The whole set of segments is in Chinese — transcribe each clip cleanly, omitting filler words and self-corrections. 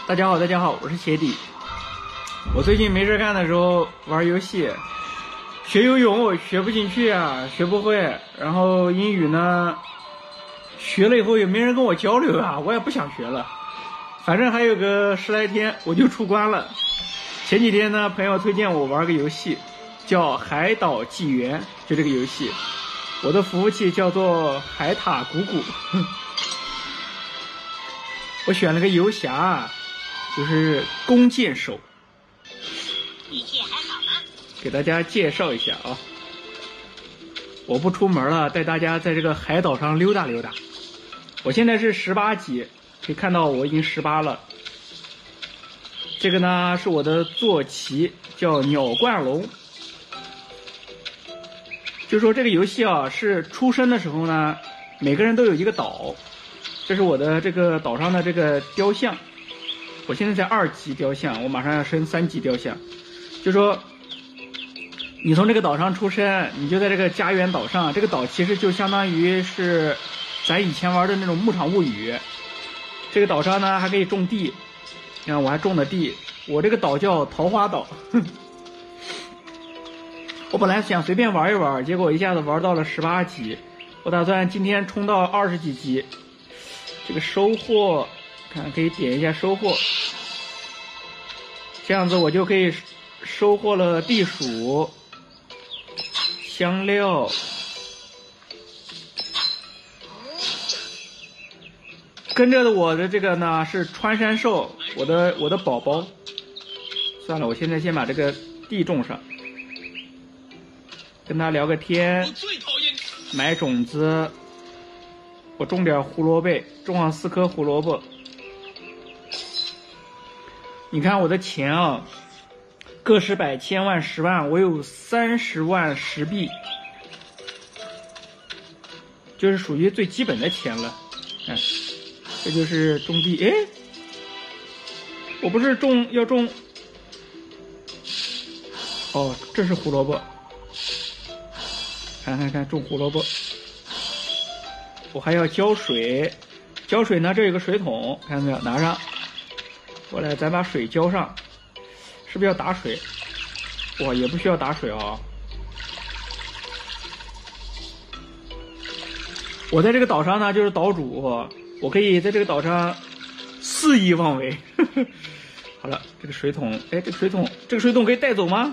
大家好，大家好，我是鞋底。我最近没事干的时候玩游戏，学游泳我学不进去啊，学不会。然后英语呢，学了以后也没人跟我交流啊，我也不想学了。反正还有个10来天我就出关了。前几天呢，朋友推荐我玩个游戏，叫《海岛纪元》，就这个游戏。我的服务器叫做海塔谷谷。我选了个游侠，就是弓箭手。 一切还好吗？ 给大家介绍一下啊，我不出门了，带大家在这个海岛上溜达溜达。我现在是18级，可以看到我已经18了。这个呢是我的坐骑，叫鸟冠龙。就说这个游戏啊，是出生的时候呢，每个人都有一个岛。这是我的这个岛上的这个雕像，我现在在2级雕像，我马上要升3级雕像。就说你从这个岛上出生，你就在这个家园岛上，这个岛其实就相当于是咱以前玩的那种牧场物语。这个岛上呢还可以种地，你看我还种的地，我这个岛叫桃花岛。我本来想随便玩一玩，结果一下子玩到了18级，我打算今天冲到20几级。这个收获，看可以点一下收获，这样子我就可以收获了地鼠、香料，跟着的我的这个呢是穿山兽，我的宝宝。算了，我现在先把这个地种上，跟他聊个天，买种子。我种点胡萝卜，种上4颗胡萝卜。你看我的钱啊，个十百千万10万，我有30万10币，就是属于最基本的钱了。哎，这就是种地。哎，我不是要种，哦，这是胡萝卜。看，种胡萝卜。我还要浇水，浇水呢，这有个水桶，看到没有？拿上过来，咱把水浇上，是不是要打水？哇，也不需要打水啊。我在这个岛上呢，就是岛主，我可以在这个岛上肆意妄为。好了，这个水桶，哎，这个水桶可以带走吗？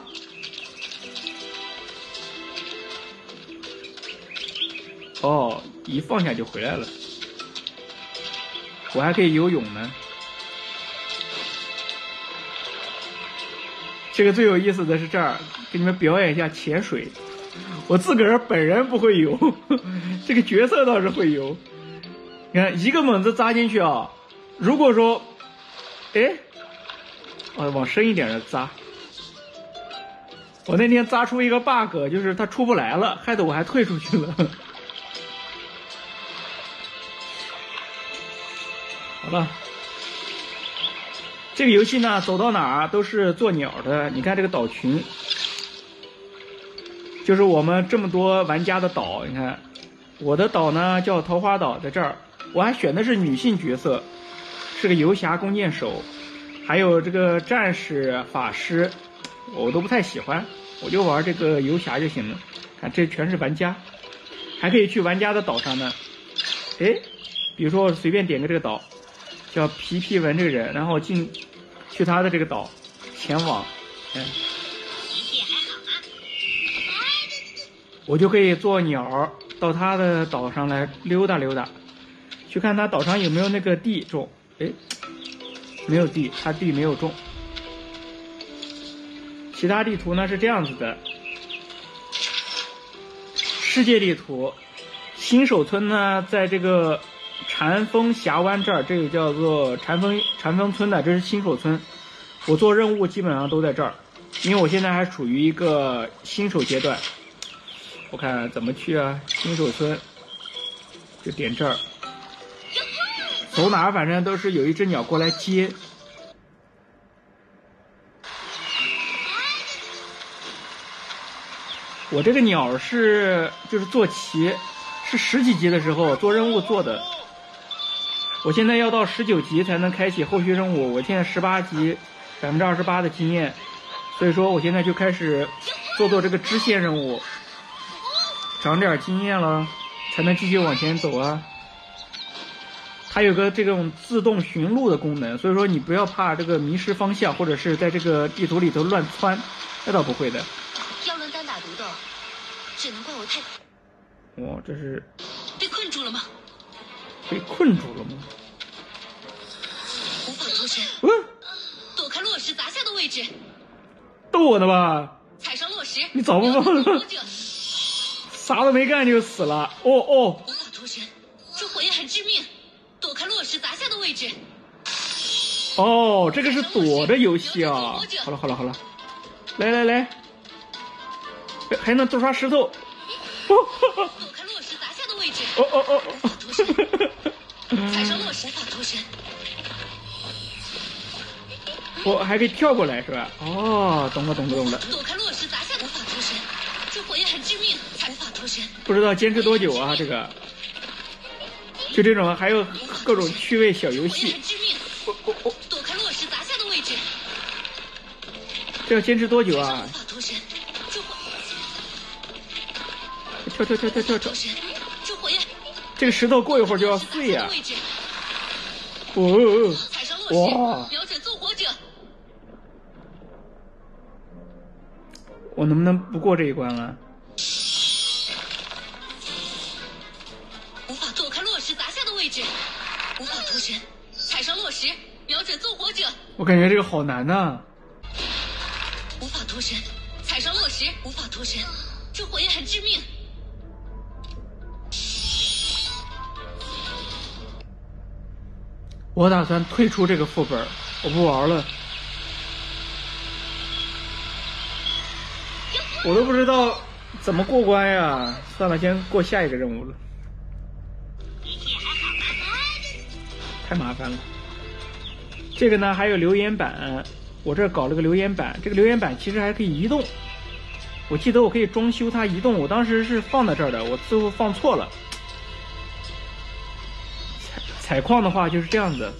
哦，一放下就回来了。我还可以游泳呢。这个最有意思的是这儿，给你们表演一下潜水。我自个儿本人不会游，这个角色倒是会游。你看，一个猛子扎进去啊，如果说，哎，往深一点的扎。我那天扎出一个 bug， 就是它出不来了，害得我还退出去了。好了，这个游戏呢，走到哪儿都是做鸟的。你看这个岛群，就是我们这么多玩家的岛。你看，我的岛呢叫桃花岛，在这儿。我还选的是女性角色，是个游侠、弓箭手，还有这个战士、法师，我都不太喜欢，我就玩这个游侠就行了。看，这全是玩家，还可以去玩家的岛上呢。哎，比如说我随便点个这个岛。叫皮皮文这个人，然后去他的这个岛前往，我就可以做鸟到他的岛上来溜达溜达，去看他岛上有没有那个地种。哎，没有地，他地没有种。其他地图呢是这样子的，世界地图，新手村呢在这个禅风峡湾这儿，这个叫做禅风村的，这是新手村。我做任务基本上都在这儿，因为我现在还处于一个新手阶段。我看怎么去啊？新手村就点这儿，走哪儿反正都是有一只鸟过来接。我这个鸟就是坐骑，是10几级的时候做任务做的。 我现在要到19级才能开启后续任务，我现在18级，28%的经验，所以说我现在就开始做这个支线任务，长点经验了，才能继续往前走啊。它有个这种自动寻路的功能，所以说你不要怕这个迷失方向，或者是在这个地图里头乱窜，那倒不会的。 要论单打独斗，只能怪我太…… 哦，这是被困住了吗？ 被困住了吗？ 无法脱身。躲开落石砸下的位置。 逗我呢吧？ 踩上落石。 你早不放？啥都没干就死了。哦。 无法脱身，这火焰很致命。躲开落石砸下的位置。 哦，这个是躲的游戏啊！好了，来，还能多刷石头。 躲开落石砸下的位置。踩上落石，无法脱身。 我还可以跳过来是吧？哦，懂了。 躲开落石砸下，无法脱身。这火焰很致命，无法脱身。 不知道坚持多久啊？这个，就这种，还有各种趣味小游戏。 躲开落石砸下的位置。 这要坚持多久啊？ 无法脱身。 跳！这个石头过一会儿就要碎呀！哇！ 瞄准纵火者。 我能不能不过这一关了？ 无法躲开落石砸下的位置，无法脱身。踩上落石，瞄准纵火者。 我感觉这个好难呐！ 无法脱身，踩上落石，无法脱身。这火焰很致命。 我打算退出这个副本，我不玩了。我都不知道怎么过关呀！算了，先过下一个任务了。太麻烦了。这个呢还有留言板，我这搞了个留言板，这个留言板其实还可以移动。我记得我可以装修它移动，我当时是放在这儿的，我最后放错了。采矿的话就是这样子，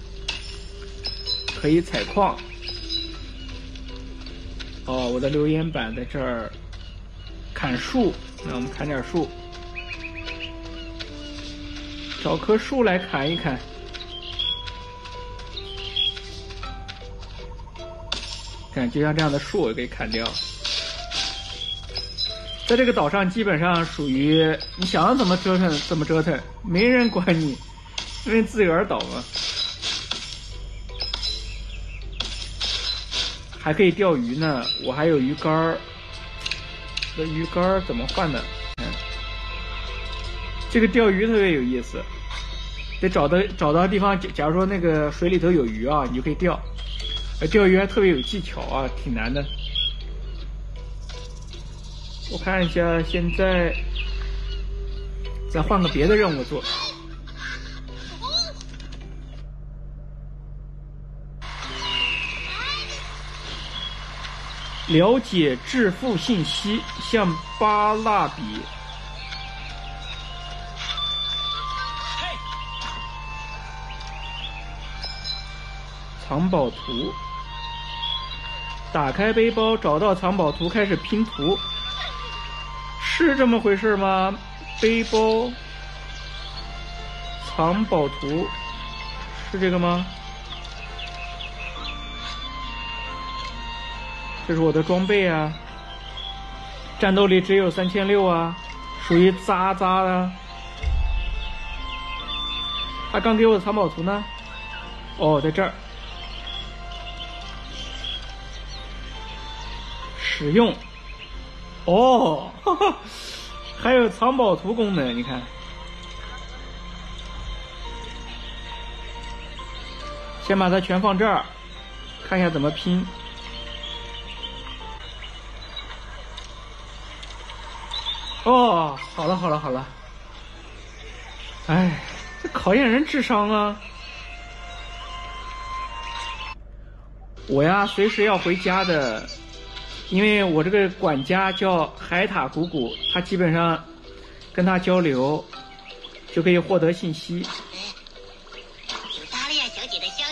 可以采矿。哦，我的留言板在这儿。砍树，那我们砍点树，找棵树来砍一砍。看，就像这样的树也可以砍掉。在这个岛上，基本上属于你想怎么折腾怎么折腾，没人管你，因为自由儿岛嘛。还可以钓鱼呢，我还有鱼竿儿。这鱼竿怎么换的？这个钓鱼特别有意思，得找到地方，假如说那个水里头有鱼啊，你就可以钓。钓鱼还特别有技巧啊，挺难的。我看一下，现在再换个别的任务做。了解致富信息，向巴拉比。藏宝图。打开背包，找到藏宝图，开始拼图。是这么回事吗？背包，藏宝图，是这个吗？这是我的装备啊，战斗力只有3600啊，属于渣的。他刚给我的藏宝图呢？哦，在这儿。使用。哦，哈哈，还有藏宝图功能，你看。先把它全放这儿，看一下怎么拼。哦，好了，哎，这考验人智商啊！我呀，随时要回家的，因为我这个管家叫海塔古古，他基本上跟他交流就可以获得信息。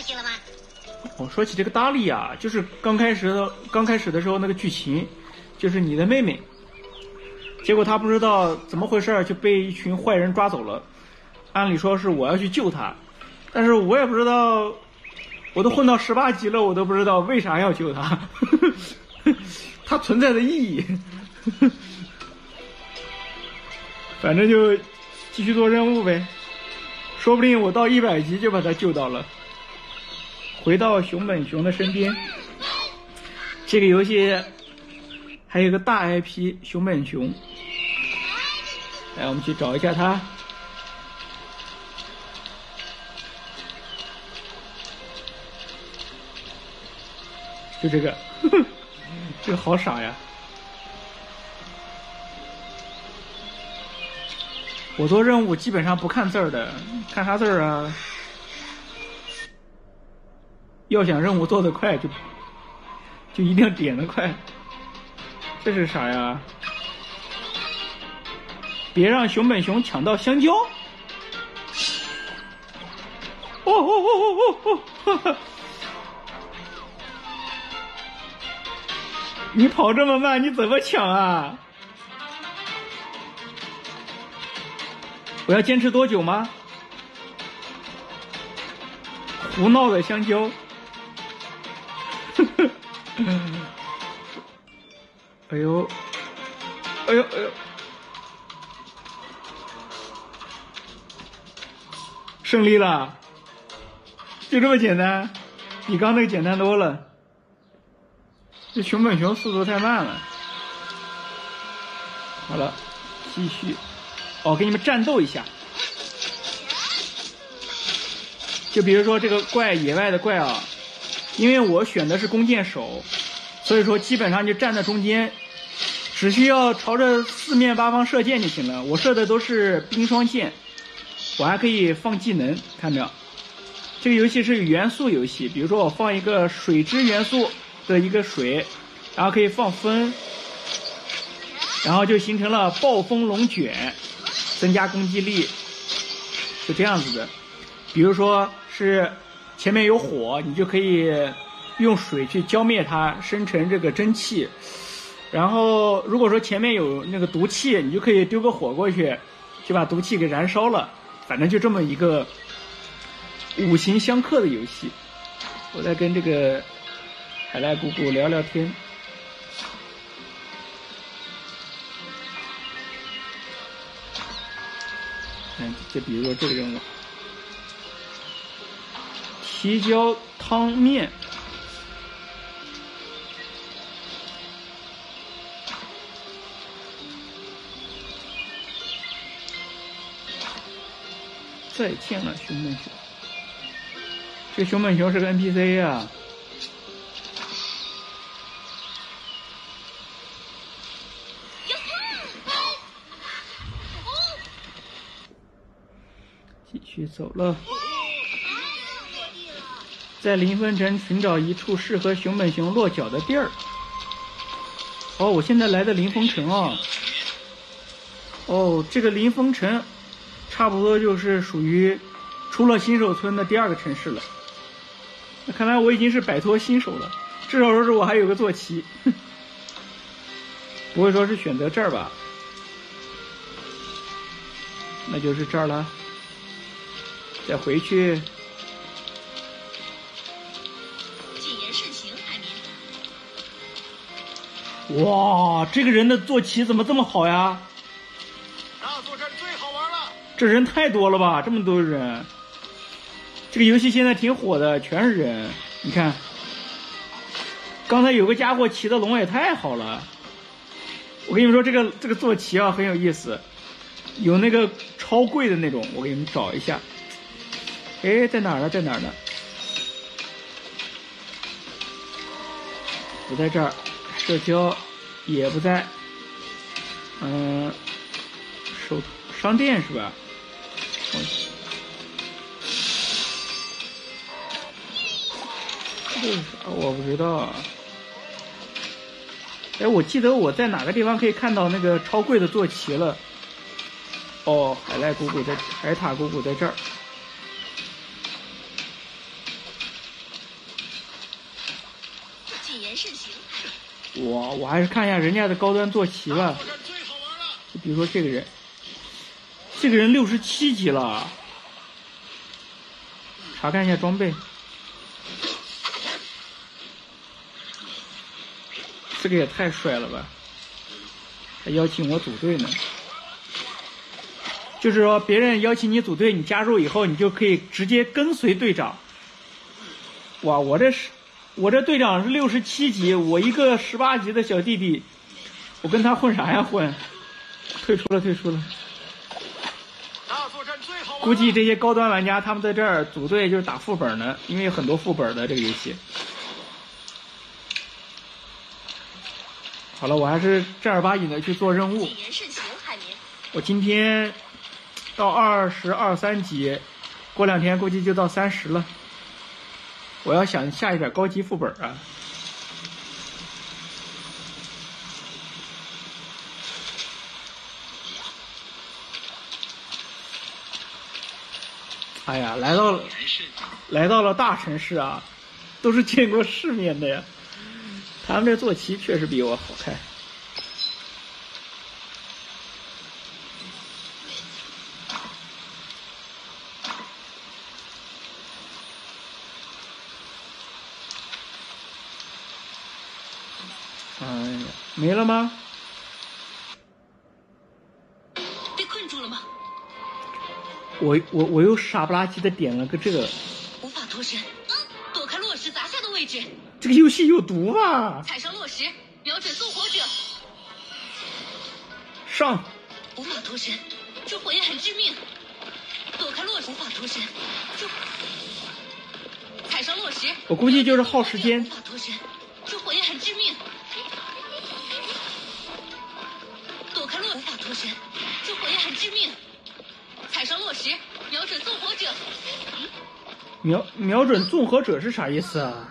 息了吗？ 哦，说起这个达利啊，就是刚开始的时候那个剧情，就是你的妹妹，结果她不知道怎么回事就被一群坏人抓走了。按理说是我要去救她，但是我也不知道，我都混到18级了，我都不知道为啥要救她，它存在的意义。反正就继续做任务呗，说不定我到100级就把他救到了。回到熊本熊的身边。这个游戏还有个大 IP 熊本熊，来，我们去找一下它。就这个，这个好傻呀！我做任务基本上不看字儿的，看啥字儿啊？要想任务做得快，就一定要点得快。这是啥呀？别让熊本熊抢到香蕉！哦哦哦哦哦哦！哈哈！你跑这么慢，你怎么抢啊？我要坚持多久吗？胡闹的香蕉。哎呦，哎呦哎呦，胜利了！就这么简单，比刚那个简单多了。这熊本熊速度太慢了。好了，继续。哦，给你们战斗一下。就比如说这个怪，野外的怪啊，因为我选的是弓箭手，所以说基本上就站在中间，只需要朝着四面八方射箭就行了。我射的都是冰霜箭，我还可以放技能，看没有？这个游戏是元素游戏，比如说我放一个水之元素的一个水，然后可以放风，然后就形成了暴风龙卷，增加攻击力，就这样子的。比如说是前面有火，你就可以用水去浇灭它，生成这个蒸汽。然后如果说前面有那个毒气，你就可以丢个火过去，就把毒气给燃烧了。反正就这么一个五行相克的游戏。我在跟这个海赖姑姑聊聊天。就比如说这个任务，提交汤面。再见了，熊本熊。这熊本熊是个 NPC 啊。继续走了。在临风城寻找一处适合熊本熊落脚的地儿。哦，我现在来的临风城啊。哦，这个临风城差不多就是属于除了新手村的第2个城市了。那看来我已经是摆脱新手了，至少说是我还有个坐骑。不会说是选择这儿吧？那就是这儿了。再回去。 谨言慎行，海民。哇，这个人的坐骑怎么这么好呀？ 那座镇最好玩了。 这人太多了吧，这么多人。这个游戏现在挺火的，全是人。你看，刚才有个家伙骑的龙也太好了。我跟你们说，这个坐骑啊很有意思，有那个超贵的那种，我给你们找一下。哎，在哪儿呢？在哪儿呢？不在这儿，社交也不在。商店是吧？这是啥？我不知道。哎，我记得我在哪个地方可以看到那个超贵的坐骑了？哦，海塔姑姑在这儿。 谨言慎行。 我还是看一下人家的高端坐骑吧。 作战最好玩了。 就比如说这个人，这个人67级了。查看一下装备，这个也太帅了吧！还邀请我组队呢。就是说，别人邀请你组队，你加入以后，你就可以直接跟随队长。哇，我这队长是67级，我一个18级的小弟弟，我跟他混啥呀混？退出了。 大作战最好玩了。 估计这些高端玩家他们在这儿组队就是打副本呢，因为有很多副本的这个游戏。好了，我还是正儿八经的去做任务。 谨言慎行，海绵。 我今天到20、23级，过2天估计就到30了。我要想下一点高级副本啊。哎呀，来到了大城市啊，都是见过世面的呀。他们这坐骑确实比我好看。哎呀，没了吗？ 被困住了吗？ 我又傻不拉几的点了个这个。 无法脱身。躲开落石砸下的位置。 这个游戏有毒吧？ 踩上落石，瞄准纵火者。 上。 无法脱身，这火焰很致命。躲开落石，无法脱身。这踩上落石。 我估计就是耗时间。 无法脱身，这火焰很致命。躲开落，无法脱身，这火焰很致命。踩上落石，瞄准纵火者。 瞄准纵火者是啥意思啊？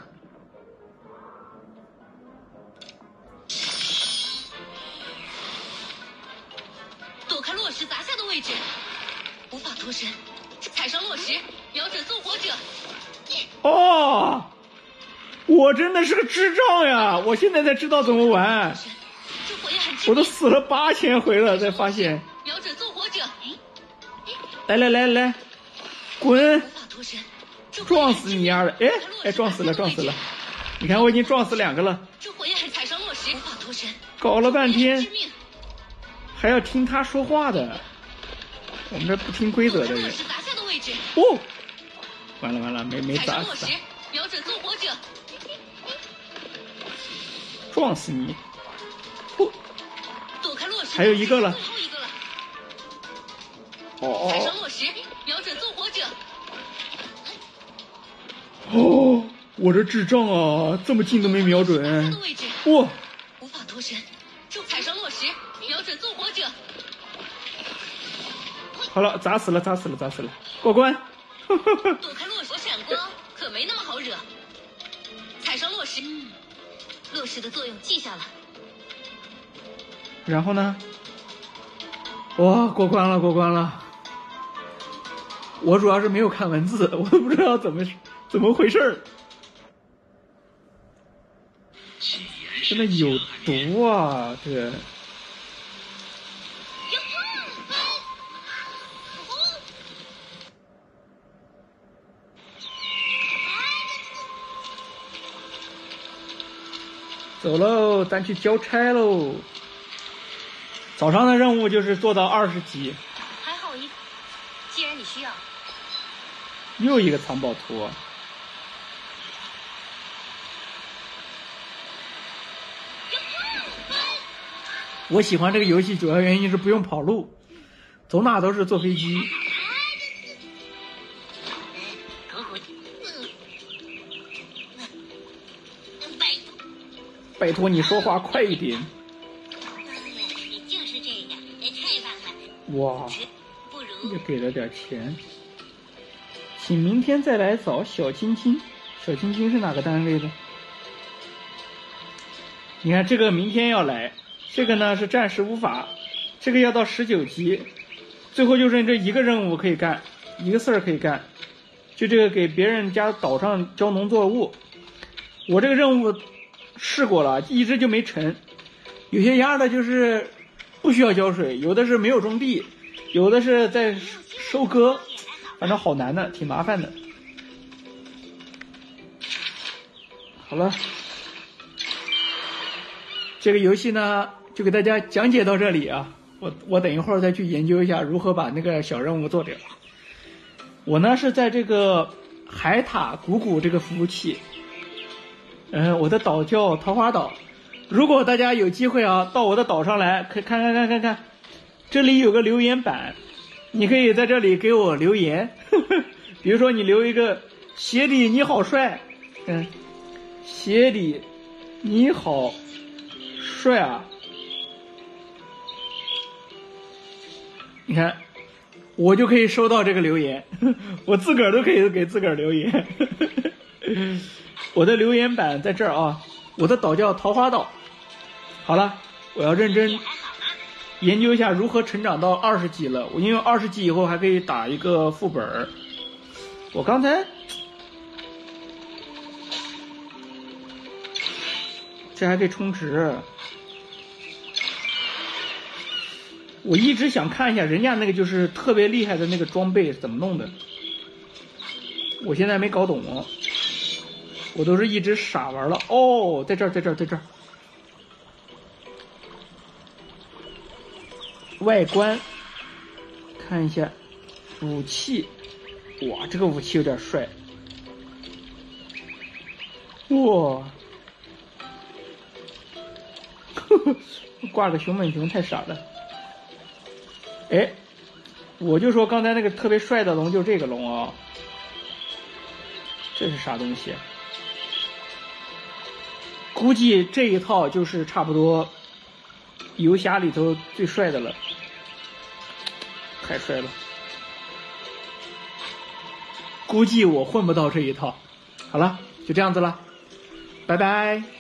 躲开落石砸下的位置，无法脱身。踩上落石，瞄准纵火者。 哦，我真的是个智障呀！我现在才知道怎么玩。 这火焰很致命。 我都死了8000回了，才发现。 瞄准纵火者。 来，滚！ 无法脱身。 撞死你丫的！哎，撞死了！你看我已经撞死2个了。 这火焰很踩上落石，无法脱身。 搞了半天，还要听他说话的。我们这不听规则的人。哦，完了，没砸死他。 瞄准纵火者。 撞死你！哦， 躲开落石。 还有一个了。 最后一个了。 哦。 踩上落石，瞄准纵火者。 哦，我这智障啊，这么近都没瞄准。哇！ 无法脱身，踩上落石，瞄准纵火者。 好了，砸死了，过关。 躲开落石，我闪光可没那么好惹。踩上落石，落石的作用记下了。 然后呢？哇，过关了。我主要是没有看文字，我都不知道怎么回事儿。真的有毒啊！这个。走喽，咱去交差喽。早上的任务就是做到20级。 还好既然你需要。 又一个藏宝图。我喜欢这个游戏主要原因是不用跑路，走哪都是坐飞机。拜托你说话快一点。 你就是这样，太棒了。 哇，又给了点钱。请明天再来找小青青。小青青是哪个单位的？你看这个明天要来，这个呢是暂时无法，这个要到19级，最后就剩这一个任务可以干，一个事儿可以干，就这个给别人家岛上交农作物。我这个任务试过了，一直就没成。有些鸭的就是不需要浇水，有的是没有种地，有的是在收割，反正好难的，挺麻烦的。好了，这个游戏呢就给大家讲解到这里啊。我等一会儿再去研究一下如何把那个小任务做掉。我呢是在这个海塔谷谷这个服务器，我的岛叫桃花岛。如果大家有机会啊，到我的岛上来，可以看，这里有个留言板，你可以在这里给我留言，比如说你留一个鞋底你好帅，鞋底你好帅啊，你看我就可以收到这个留言，我自个儿都可以给自个儿留言。我的留言板在这儿啊，我的岛叫桃花岛。好了，我要认真研究一下如何成长到20级了。因为20级以后还可以打一个副本。我刚才这还可以充值。我一直想看一下人家那个就是特别厉害的那个装备怎么弄的，我现在没搞懂哦，我都是一直傻玩了。哦，在这儿。外观看一下，武器，哇，这个武器有点帅，哇，挂个熊本熊太傻了。哎，我就说刚才那个特别帅的龙就这个龙啊，这是啥东西？估计这一套就是差不多游侠里头最帅的了，太帅了。估计我混不到这一套。好了，就这样子了，拜拜。